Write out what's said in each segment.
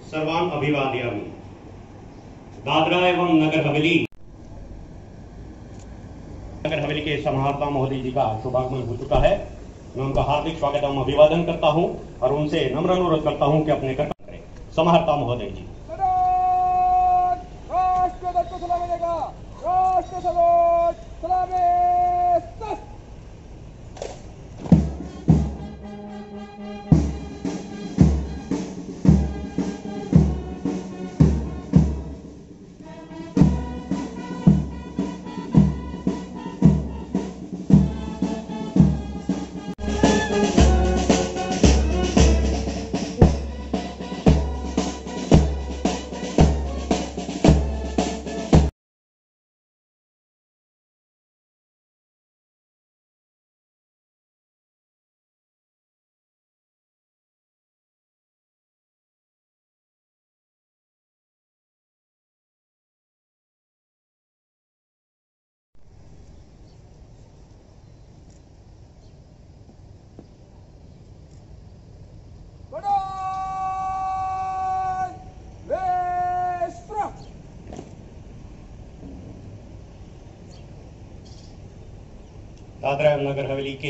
सर्वान् अभिवादयामि। दादरा एवं नगर हवेली के समाहर्ता महोदय जी का शुभागमन हो चुका है। मैं उनका हार्दिक स्वागत एवं अभिवादन करता हूं और उनसे नम्र अनुरोध करता हूं कि अपने कर्तव्य करें। समाहर्ता महोदय जी। दादरा एवं नगर हवेली के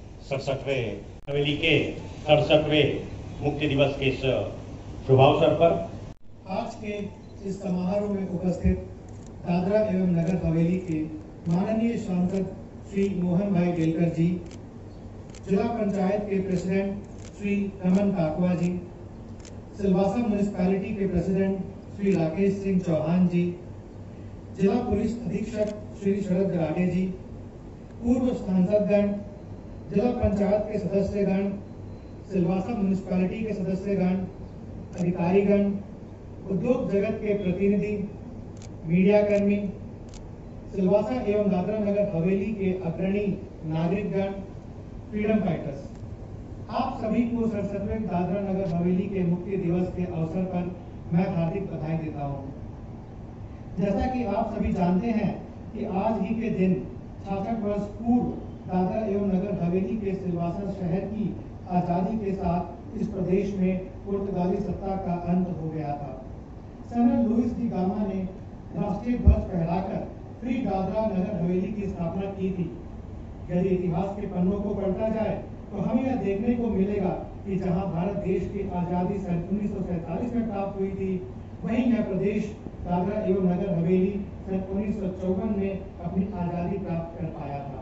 67वें मुक्ति दिवस के इस शुभावसर पर आज के इस समारोह में उपस्थित दादरा एवं नगर हवेली के माननीय सांसद श्री मोहन भाई गेलकर जी, जिला पंचायत के प्रेसिडेंट श्री रमन काकवा जी, सिलवासा म्युनिसिपैलिटी के प्रेसिडेंट श्री राकेश सिंह चौहान जी, जिला पुलिस अधीक्षक श्री शरद गराडे जी, पूर्व सांसदगण, जिला पंचायत के सदस्यगण, सिलवासा म्युनिसिपैलिटी के सदस्यगण, अधिकारीगण, उद्योग जगत के प्रतिनिधि, मीडिया कर्मी, सिलवासा एवं दादरा नगर हवेली के अग्रणी नागरिकगण, फ्रीडम फाइटर्स, आप सभी को 67वें दादरा नगर हवेली के मुक्ति दिवस के अवसर पर मैं हार्दिक बधाई देता हूं। जैसा कि आप सभी जानते हैं कि आज ही के दिन 66 वर्ष पूर्व दादरा एवं नगर हवेली के सिलवासा शहर की आजादी के साथ इस प्रदेश में पुर्तगाली सत्ता का अंत हो गया था। सेनेटर लुइस डी गामा ने राष्ट्रीय ध्वज फहराकर फ्री दादरा नगर हवेली की स्थापना की थी। यदि इतिहास के पन्नों को पलटा जाए तो हमें यह देखने को मिलेगा कि जहां भारत देश की आजादी सन 1947 में प्राप्त हुई थी, वहीं यह प्रदेश दादरा एवं नगर हवेली सन 1954 में अपनी आजादी प्राप्त कर पाया था।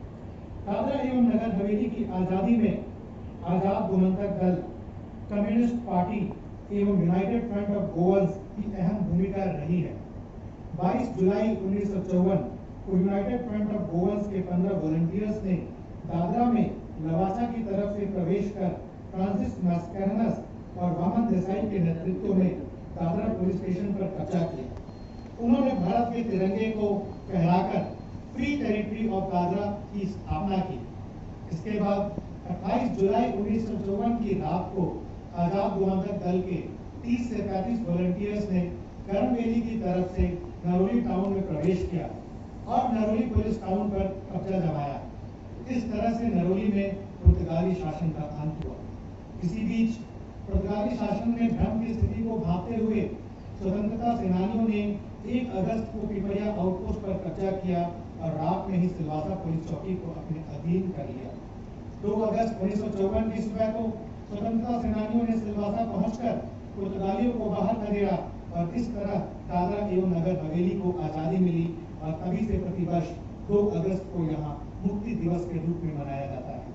दादरा एवं नगर हवेली की आजादी में आजाद गोमंतक दल, कम्युनिस्ट पार्टी एवं यूनाइटेड फ्रंट ऑफ गोअर्स की अहम भूमिका रही है। 22 जुलाई 1954 को यूनाइटेड फ्रंट ऑफ गोअर्स के 15 वॉलंटियर्स ने दादरा में लवासा की तरफ से प्रवेश कर फ्रांसिस मास्करनस और वामन देसाई के नेतृत्व में दादरा पुलिस स्टेशन पर कब्जा किया। उन्होंने भारत के तिरंगे को फहराकर फ्री टेरिटरी ऑफ दादरा की स्थापना की। इसके बाद 28 जुलाई 1954 की रात को आजाद गोमंतक दल के 30 से 35 वॉलंटियर्स ने कर्णवेली की तरफ से नरोली टाउन में प्रवेश किया और नरोली पुलिस टाउन पर कब्जा जमाया। इस तरह से नरोली में पुर्तगाली शासन का अंत हुआ। इसी बीच पुर्तगाली शासन में भ्रम की स्थिति को भांपते हुए स्वतंत्रता सेनानियों ने 1 अगस्त को पिपरिया आउटपोस्ट पर कब्जा किया और रात में ही सिलवासा पुलिस चौकी को अपने अधीन कर लिया। 2 अगस्त 1954 की सुबह को स्वतंत्रता सेनानियों ने सिलवासा पहुंचकर पुर्तगालियों को बाहर खदेड़ा और इस तरह दादरा एवं नगर हवेली को आजादी मिली और तभी से प्रतिवर्ष 2 अगस्त को यहाँ मुक्ति दिवस के रूप में मनाया जाता है।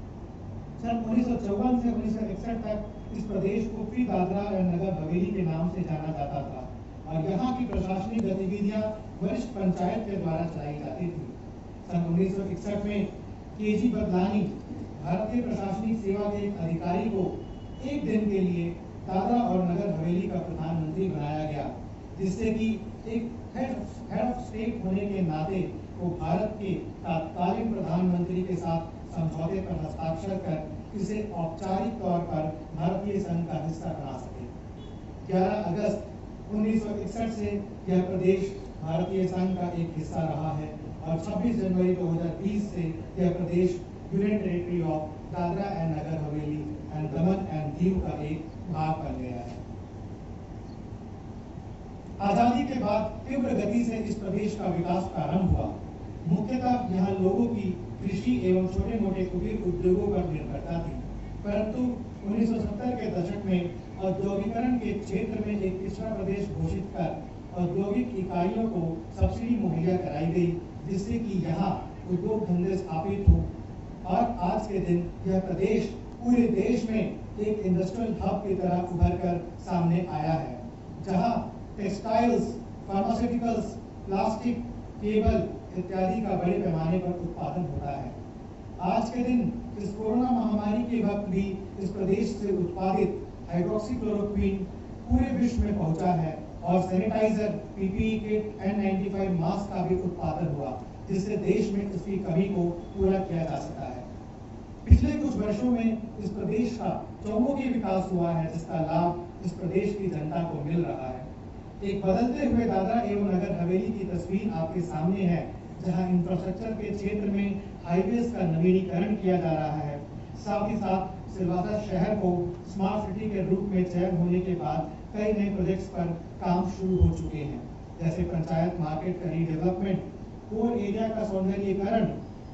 सन 1954 से 1961 तक इस प्रदेश को फ्री दादरा और नगर हवेली के नाम से जाना जाता था और यहाँ की प्रशासनिक गतिविधियां वरिष्ठ पंचायत के द्वारा चलाई जाती थी। सन 1961 में केजी बदलानी भारतीय प्रशासनिक सेवा के एक अधिकारी को 1 दिन के लिए दादरा और नगर हवेली का प्रधानमंत्री बनाया गया, जिससे कि एक हेड ऑफ स्टेट होने के नाते वो भारत के तत्कालीन प्रधानमंत्री के साथ समझौते पर हस्ताक्षर कर इसे औपचारिक तौर पर भारतीय संघ का हिस्सा बना सके। 11 अगस्त 1961 से यह प्रदेश भारतीय संघ का एक हिस्सा रहा है और 26 जनवरी 2020 से यह प्रदेश union territory of Dadra and Nagar Haveli and Daman and Diu का एक भाग बन गया है। आजादी के बाद तीव्र गति से इस प्रदेश का विकास प्रारंभ हुआ। मुख्यतः यहाँ लोगों की कृषि एवं छोटे मोटे कुटीर उद्योगों पर निर्भरता थी, परंतु 1970 के दशक में औद्योगिकरण के क्षेत्र में एक पिछड़ा प्रदेश घोषित कर औद्योगिक इकाइयों को सब्सिडी मुहैया कराई गई, जिससे कि यहाँ उद्योग धंधे स्थापित हो और आज के दिन यह प्रदेश पूरे देश में एक इंडस्ट्रियल हब की तरह उभर कर सामने आया है, जहाँ टेक्सटाइल्स, फार्मास्यूटिकल्स, प्लास्टिक, केबल इत्यादि का बड़े पैमाने पर उत्पादन होता है। आज के दिन इस कोरोना महामारी के वक्त भी इस प्रदेश से उत्पादित हाइड्रोक्सीक्लोरोक्विन पूरे विश्व में पहुंचा है और sanitiser, PPE kit, N95 mask का भी उत्पादन हुआ, जिससे देश में इसकी कमी को पूरा किया जा सका है। पिछले कुछ वर्षों में इस प्रदेश का चौमुखी विकास हुआ है, जिसका लाभ इस प्रदेश की जनता को मिल रहा है। एक बदलते हुए दादरा एवं नगर हवेली की तस्वीर आपके सामने है, जहां इंफ्रास्ट्रक्चर के क्षेत्र में हाईवेज का नवीनीकरण किया जा रहा है। साथ ही साथ सिलवासा शहर को स्मार्ट सिटी के रूप में चयन होने के बाद कई नए प्रोजेक्ट्स पर काम शुरू हो चुके हैं, जैसे पंचायत मार्केट का रीडेवलपमेंट, कोर एरिया का सौंदर्यीकरण,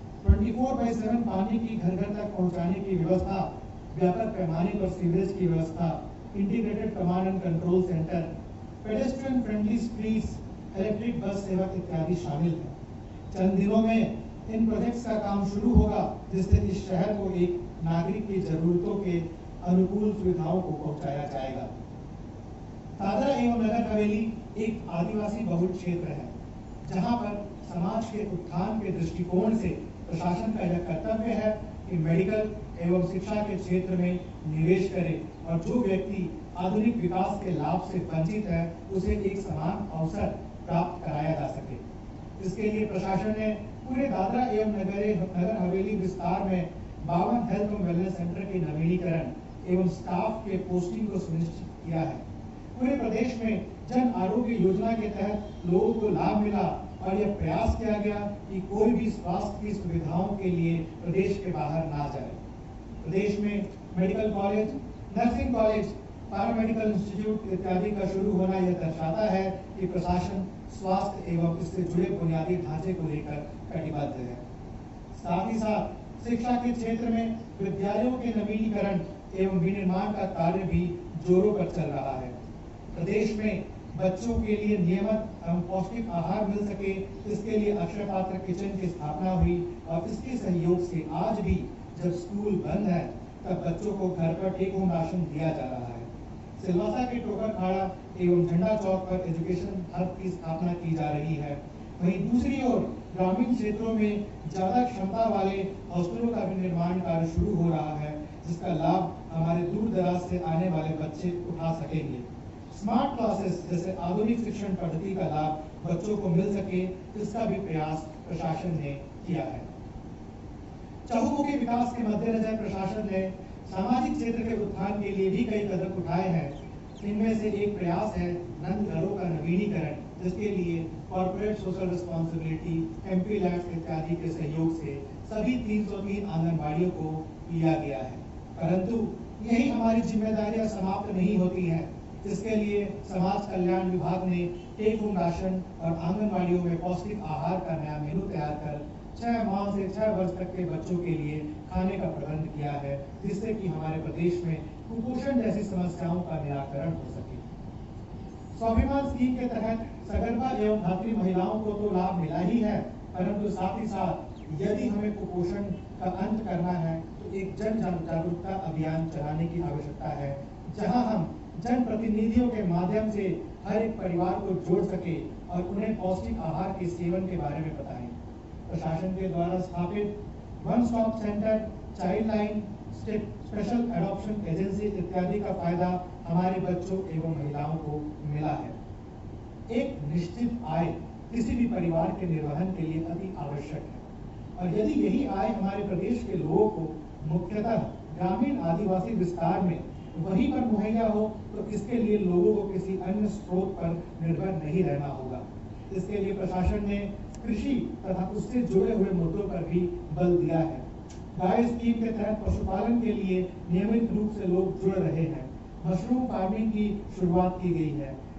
24/7 पानी की घर घर तक पहुंचाने की व्यवस्था, व्यापक पैमाने पर सीवरेज की व्यवस्था, integrated command and control centre, pedestrian friendly streets, electric bus सेवा इत्यादि शामिल है। चंद दिनों में इन प्रोजेक्ट्स का काम शुरू होगा, जिससे इस शहर को एक नागरिक की जरूरतों के अनुकूल सुविधाओं को पहुंचाया जाएगा। दादरा एवं नगर हवेली एक आदिवासी बहुल क्षेत्र है, जहां पर समाज के उत्थान के दृष्टिकोण से प्रशासन का यह कर्तव्य है कि मेडिकल एवं शिक्षा के क्षेत्र में निवेश करे और जो व्यक्ति आधुनिक विकास के लाभ से वंचित है, उसे एक समान अवसर प्राप्त कराया जा सके। इसके लिए प्रशासन ने पूरे दादरा एवं नगर हवेली विस्तार में 52 हेल्थ एवं वेलनेस सेंटर के नवीनीकरण एवं स्टाफ के पोस्टिंग को सुनिश्चित किया है। पूरे प्रदेश में जन आरोग्य योजना के तहत लोगों को लाभ मिला और यह प्रयास किया गया कि कोई भी स्वास्थ्य की सुविधाओं के लिए प्रदेश के बाहर ना जाए। प्रदेश में medical college, nursing college, paramedical institute इत्यादि का शुरू होना यह दर्शाता है कि प्रशासन स्वास्थ्य एवं इससे जुड़े बुनियादी ढांचे को लेकर कटिबद्ध है। साथ ही साथ शिक्षा के क्षेत्र में विद्यालयों के नवीनीकरण एवं विनिर्माण का कार्य भी जोरों पर चल रहा है। प्रदेश में बच्चों के लिए नियमित एवं पौष्टिक आहार मिल सके, इसके लिए अक्षय पात्र किचन की स्थापना हुई और इसके सहयोग से आज भी जब स्कूल बंद है तब बच्चों को घर पर टेक होम राशन दिया जा रहा है। सिलवासा के टोकर खाड़ा एवं झंडा चौक पर एजुकेशन हब की स्थापना की जा रही है। वहीं दूसरी ओर ग्रामीण क्षेत्रों में ज्यादा क्षमता वाले हॉस्टलों का भी निर्माण कार्य शुरू हो रहा है, जिसका लाभ हमारे दूर दराज से आने वाले बच्चे उठा सकेंगे। स्मार्ट क्लासेस जैसे आधुनिक शिक्षण पद्धति का लाभ बच्चों को मिल सके, इसका भी प्रयास प्रशासन ने किया है। चहुमुखी विकास के मद्देनजर प्रशासन ने सामाजिक क्षेत्र के उत्थान के लिए भी कई कदम उठाए हैं। इनमें से एक प्रयास है नंद घरों का नवीनीकरण, जिसके लिए corporate social responsibility, MP labs इत्यादि के सहयोग से सभी 303 आंगनबाड़ियों को लिया गया है। परंतु यही हमारी जिम्मेदारियां समाप्त नहीं होती हैं। इसके लिए समाज कल्याण विभाग ने टेक होम राशन और आंगनबाड़ियों में पौष्टिक आहार का नया मेनू तैयार कर 6 माह से 6 वर्ष तक के बच्चों के लिए खाने का प्रबंध किया है, जिससे कि हमारे प्रदेश में कुपोषण जैसी समस्याओं का निराकरण हो सके। स्वाभिमान स्कीम के तहत सगर्भा एवं धात्री महिलाओं को तो लाभ मिला ही है, परंतु साथ ही साथ यदि हमें कुपोषण का अंत करना है तो एक जन जागरूकता अभियान चलाने की आवश्यकता है, जहां हम जन प्रतिनिधियों के माध्यम से हर एक परिवार को जोड़ सके और उन्हें पौष्टिक आहार के सेवन के बारे में बताएं। प्रशासन के द्वारा स्थापित one stop centre, child line, special adoption agency इत्यादि का फायदा हमारे बच्चों एवं महिलाओं को मिला है। एक निश्चित आय किसी भी परिवार के निर्वहन के लिए अति आवश्यक है और यदि यही आय हमारे प्रदेश के लोगों को मुख्यतः ग्रामीण आदिवासी विस्तार में वहीं पर मुहैया हो तो इसके लिए लोगों को किसी अन्य स्रोत पर निर्भर नहीं रहना होगा। इसके लिए प्रशासन ने कृषि तथा उससे जुड़े हुए मुद्दों पर भी बल दिया है। गाय स्कीम के तहत पशुपालन के लिए नियमित रूप से लोग जुड़ रहे हैं। मशरूम फार्मिंग की शुरुआत की गई है।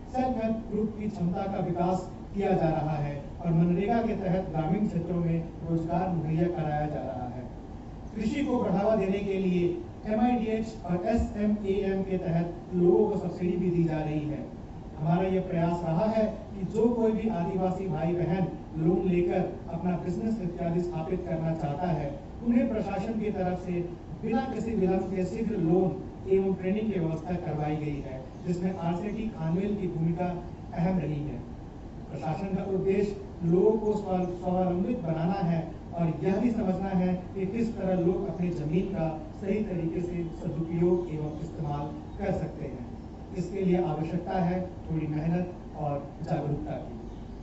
सेल्फ हेल्प ग्रुप की क्षमता का विकास किया जा रहा है और मनरेगा के तहत ग्रामीण क्षेत्रों में रोजगार मुहैया कराया जा रहा है। कृषि को बढ़ावा देने के लिए MIDH और SMAM के तहत लोगों को सब्सिडी भी दी जा रही है। हमारा यह प्रयास रहा है कि जो कोई भी आदिवासी भाई बहन लोन लेकर अपना बिजनेस इत्यादि स्थापित करना चाहता है, उन्हें प्रशासन की तरफ से बिना किसी विलंब के शीघ्र लोन एवं ट्रेनिंग की व्यवस्था करवाई गई है, जिसमें RCT खानवेल की भूमिका अहम रही है। प्रशासन का उद्देश्य लोगों को स्वावलंबित बनाना है और यह भी समझना है कि किस तरह लोग अपनी जमीन का सही तरीके से सदुपयोग एवं इस्तेमाल कर सकते हैं। इसके लिए आवश्यकता है थोड़ी मेहनत और जागरूकता की।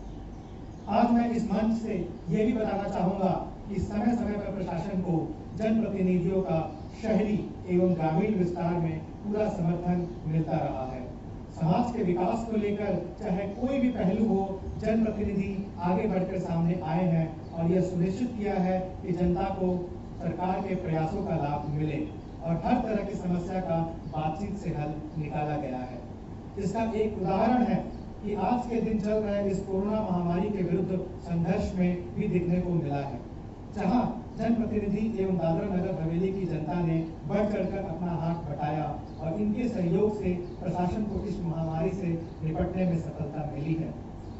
आज मैं इस मंच से यह भी बताना चाहूंगा कि समय समय पर प्रशासन को जनप्रतिनिधियों का शहरी एवं ग्रामीण विस्तार में पूरा समर्थन मिलता रहा है। समाज के विकास को लेकर चाहे कोई भी पहलू हो, जनप्रतिनिधि आगे बढ़कर सामने आए हैं और यह सुनिश्चित किया है कि जनता को सरकार के प्रयासों का लाभ मिले और हर तरह की समस्या का बातचीत से हल निकाला गया है। इसका एक उदाहरण है कि आज के दिन चल रहे इस कोरोना महामारी के विरुद्ध संघर्ष में भी दिखने को मिला है, जहां जनप्रतिनिधि एवं दादरा नगर हवेली की जनता ने बढ़ चढ़कर अपना हाथ बटाया और इनके सहयोग से प्रशासन को इस महामारी से निपटने में सफलता मिली है।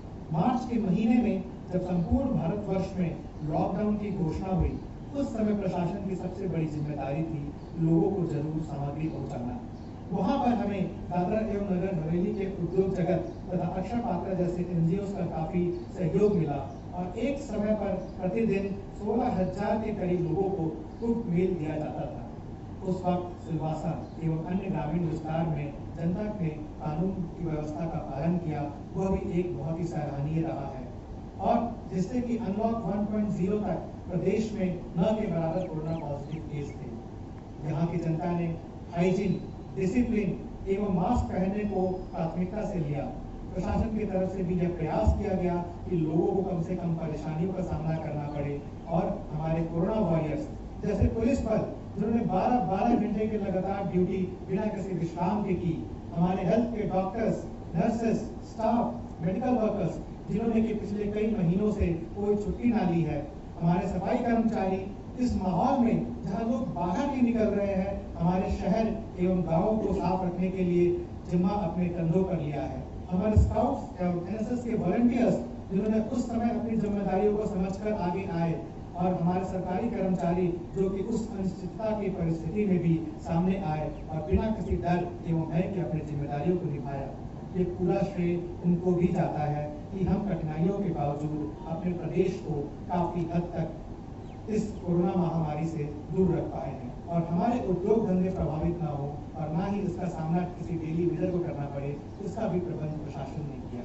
मार्च के महीने में जब संपूर्ण भारतवर्ष में लॉकडाउन की घोषणा हुई, उस समय प्रशासन की सबसे बड़ी जिम्मेदारी थी लोगों को जरूर सामग्री पहुंचाना। वहां पर हमें दादरा एवं नगर हवेली के उद्योग जगत तथा अक्षर पात्र जैसे NGOs का काफी सहयोग मिला और एक समय पर प्रतिदिन 16,000 के करीब लोगों को कुक मील दिया जाता था। उस वक्त सिलवासा एवं अन्य ग्रामीण विस्तार में जनता ने कानून की व्यवस्था का पालन किया, वह भी एक बहुत ही सराहनीय रहा है और जिससे कि अनलॉक 1.0 तक प्रदेश में न के बराबर कोरोना पॉजिटिव केस थे। यहाँ की जनता ने हाइजीन, डिसिप्लिन एवं मास्क पहनने को प्राथमिकता से लिया। प्रशासन की तरफ से भी यह प्रयास किया गया कि लोगों को कम से कम परेशानियों का सामना करना पड़े और हमारे कोरोना वॉरियर्स जैसे पुलिस बल जिन्होंने 12 घंटे की लगातार ड्यूटी बिना किसी विश्राम के की, हमारे हेल्थ के doctors, nurses, staff, medical workers जिन्होंने कि पिछले कई महीनों से कोई छुट्टी ना ली है, हमारे सफाई कर्मचारी, इस माहौल में जहां लोग बाहर नहीं निकल रहे हैं, हमारे शहर एवं गांवों को साफ रखने के लिए जिम्मा अपने कंधों पर लिया है। हमारे स्काउट्स एवं NSS के वॉलंटियर्स जिन्होंने उस समय अपनी जिम्मेदारियों को समझकर आगे आए और हमारे सरकारी कर्मचारी जो कि उस अनिश्चितता की परिस्थिति में भी सामने आए और बिना किसी डर एवं भय के अपनी जिम्मेदारियों को निभाया। ये पूरा श्रेय उनको भी जाता है कि हम कठिनाइयों के बावजूद अपने प्रदेश को काफी हद तक इस कोरोना महामारी से दूर रख पाए हैं और हमारे उद्योग धंधे प्रभावित ना हो और ना ही इसका सामना किसी डेली वीजर को करना पड़े, इसका भी प्रबंध प्रशासन ने किया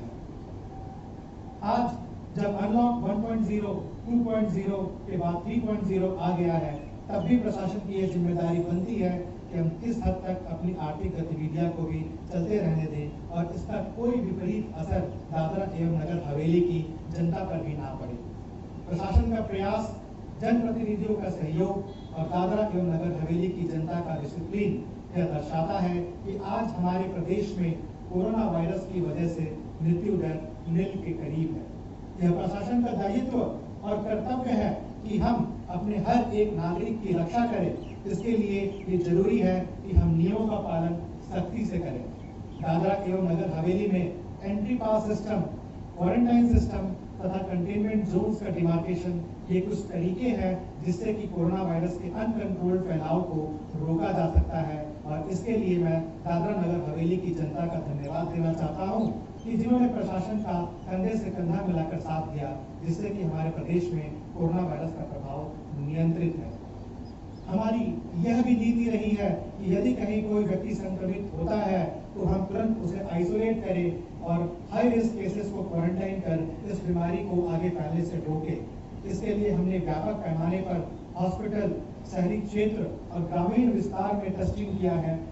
है। आज जब अनलॉक 1.0, 2.0 के बाद 3.0 आ गया है, तब भी प्रशासन की यह जिम्मेदारी बनती है कि हम किस हद तक अपनी आर्थिक गतिविधियां को भी चलते रहने दें और इसका कोई विपरीत असर दादरा एवं नगर हवेली की जनता पर भी ना पड़े। प्रशासन का प्रयास, जनप्रतिनिधियों का सहयोग और दादरा एवं नगर हवेली की जनता का डिसिप्लिन यह दर्शाता है कि आज हमारे प्रदेश में कोरोना वायरस की वजह से मृत्यु दर नील के करीब है। यह प्रशासन का दायित्व और कर्तव्य है कि हम अपने हर एक नागरिक की रक्षा करें। इसके लिए ये जरूरी है कि हम नियमों का पालन सख्ती से करें। दादरा एवं नगर हवेली में entry pass system, quarantine system तथा कंटेनमेंट जोन्स का डिमार्केशन ये कुछ तरीके हैं जिससे कि कोरोना वायरस के अनकंट्रोल्ड फैलाव को रोका जा सकता है और इसके लिए मैं दादरा नगर हवेली की जनता का धन्यवाद देना चाहता हूं कि जिन्होंने प्रशासन का कंधे से कंधा मिलाकर साथ दिया, जिससे कि हमारे प्रदेश में कोरोना वायरस का प्रभाव नियंत्रित है। हमारी यह भी नीति रही है कि यदि कहीं कोई व्यक्ति संक्रमित होता है तो हम तुरंत उसे आइसोलेट करें और हाई रिस्क केसेस को क्वारंटाइन कर इस बीमारी को आगे फैलने से रोकें। इसके लिए हमने व्यापक पैमाने पर हॉस्पिटल, शहरी क्षेत्र और ग्रामीण विस्तार में टेस्टिंग किया है।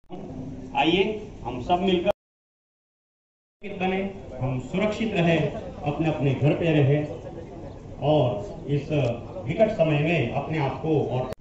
आइए हम सब मिलकर बने, हम सुरक्षित रहे, अपने अपने घर पे रहे और इस विकट समय में अपने आप को और